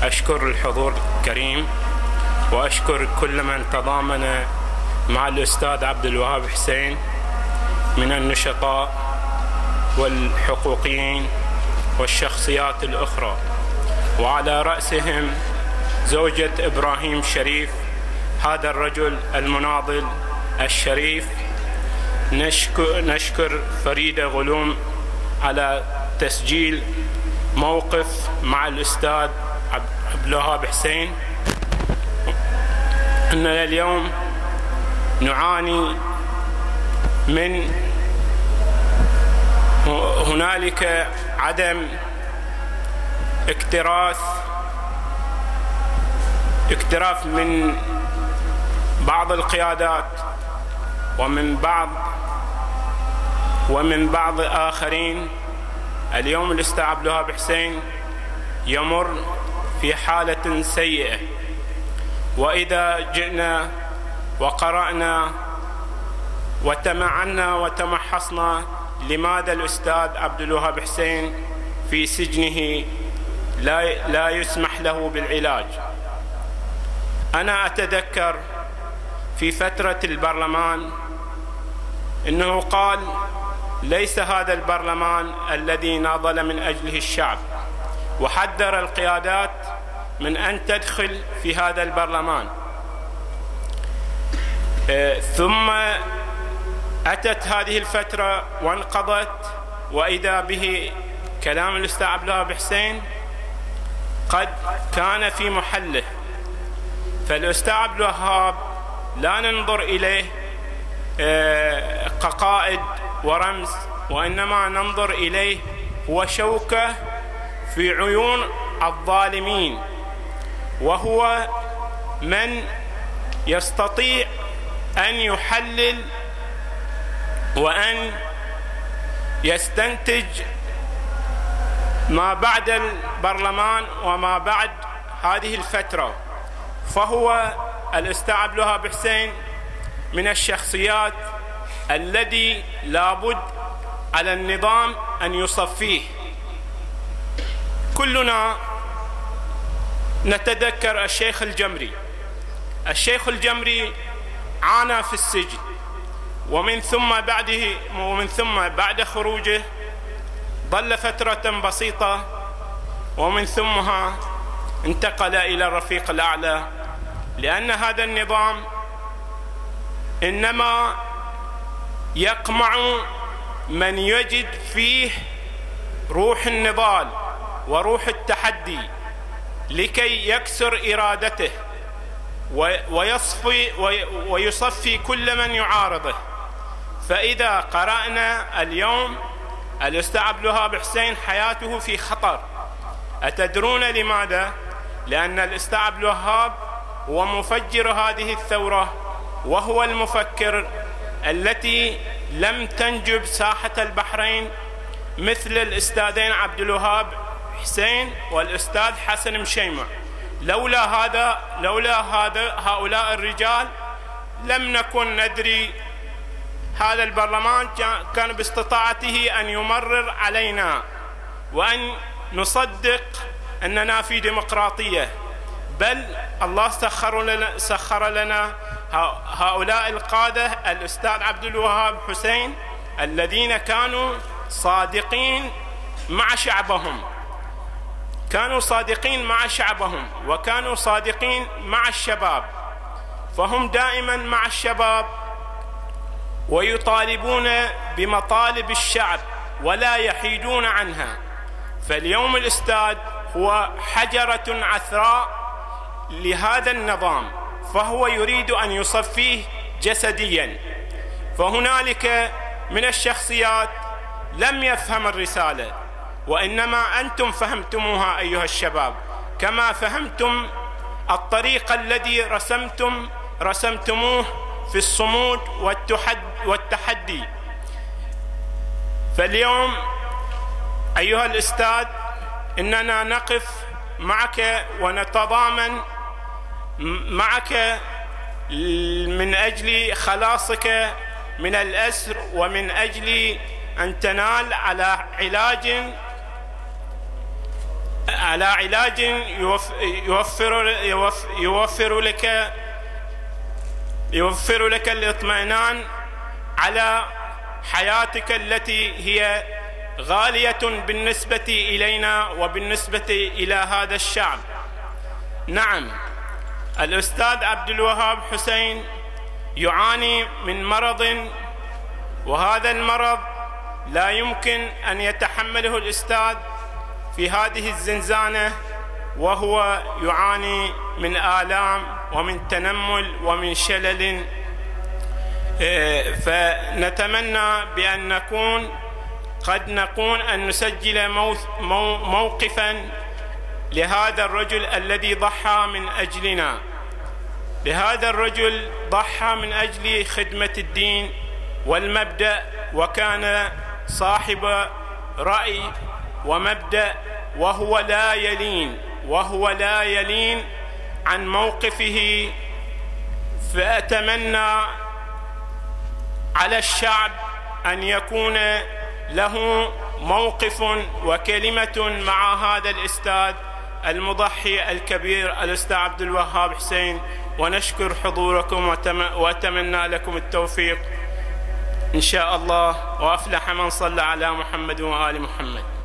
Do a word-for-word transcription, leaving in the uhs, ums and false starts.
أشكر الحضور الكريم وأشكر كل من تضامن مع الأستاذ عبد الوهاب حسين من النشطاء والحقوقيين والشخصيات الأخرى، وعلى رأسهم زوجة إبراهيم شريف، هذا الرجل المناضل الشريف. نشكر, نشكر فريدة غلوم على تسجيل موقف مع الأستاذ عبد الوهاب حسين. أننا اليوم نعاني من هنالك عدم اكتراث اكتراث من بعض القيادات ومن بعض ومن بعض آخرين. اليوم الأستاذ عبد الوهاب حسين يمر في حالة سيئة، وإذا جئنا وقرأنا وتمعنا وتمحصنا لماذا الأستاذ عبد الوهاب حسين في سجنه لا لا يسمح له بالعلاج. أنا أتذكر في فترة البرلمان إنه قال: ليس هذا البرلمان الذي ناضل من أجله الشعب، وحذر القيادات من أن تدخل في هذا البرلمان. ثم أتت هذه الفترة وانقضت، وإذا به كلام الأستاذ عبد الوهاب حسين قد كان في محله. فالأستاذ عبد الوهاب لا ننظر إليه كقائد ورمز، وإنما ننظر إليه هو شوكة في عيون الظالمين، وهو من يستطيع أن يحلل وأن يستنتج ما بعد البرلمان وما بعد هذه الفترة. فهو الأستاذ عبد الوهاب حسين من الشخصيات الذي لابد على النظام أن يصفيه. كلنا نتذكر الشيخ الجمري. الشيخ الجمري عانى في السجن، ومن ثم بعده ومن ثم بعد خروجه ظل فترة بسيطة، ومن ثمها انتقل إلى الرفيق الأعلى، لأن هذا النظام إنما يقمع من يجد فيه روح النضال وروح التحدي لكي يكسر إرادته ويصفي ويصفي كل من يعارضه. فإذا قرأنا اليوم الأستاذ عبد الوهاب حسين حياته في خطر. أتدرون لماذا؟ لأن الأستاذ عبد الوهاب هو مفجر هذه الثورة، وهو المفكر التي لم تنجب ساحة البحرين مثل الأستاذين عبد الوهاب حسين والأستاذ حسن مشيمع. لولا هذا لولا هذا هؤلاء الرجال لم نكن ندري. هذا البرلمان كان باستطاعته أن يمرر علينا وأن نصدق أننا في ديمقراطية، بل الله سخر لنا, سخر لنا هؤلاء القادة الأستاذ عبد الوهاب حسين الذين كانوا صادقين مع شعبهم، كانوا صادقين مع شعبهم وكانوا صادقين مع الشباب. فهم دائما مع الشباب ويطالبون بمطالب الشعب ولا يحيدون عنها. فاليوم الأستاذ هو حجرة عثراء لهذا النظام، فهو يريد أن يصفيه جسديا. فهنالك من الشخصيات لم يفهم الرسالة، وإنما أنتم فهمتموها أيها الشباب، كما فهمتم الطريق الذي رسمتم رسمتموه في الصمود والتحدي. فاليوم أيها الأستاذ إننا نقف معك ونتضامن معك من أجل خلاصك من الأسر، ومن أجل أن تنال على علاج على علاج يوفر يوفر لك يوفر لك الاطمئنان على حياتك التي هي غالية بالنسبة إلينا وبالنسبة إلى هذا الشعب. نعم، الأستاذ عبد الوهاب حسين يعاني من مرض، وهذا المرض لا يمكن أن يتحمله الأستاذ في هذه الزنزانة، وهو يعاني من آلام ومن تنمل ومن شلل. فنتمنى بأن نكون قد نكون أن نسجل موقفا لهذا الرجل الذي ضحى من أجلنا. لهذا الرجل ضحى من أجل خدمة الدين والمبدأ، وكان صاحب رأي ومبدأ، وهو لا يلين وهو لا يلين عن موقفه. فأتمنى على الشعب أن يكون له موقف وكلمة مع هذا الأستاذ المضحي الكبير الأستاذ عبد الوهاب حسين. ونشكر حضوركم وأتمنى لكم التوفيق إن شاء الله، وأفلح من صلى على محمد وآل محمد.